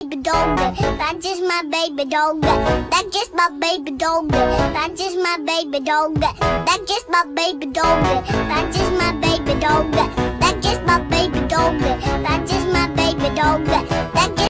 baby dog. That's just my baby dog. That's just my baby dog. That's just my baby dog. That's just my baby dog. That's just my baby dog.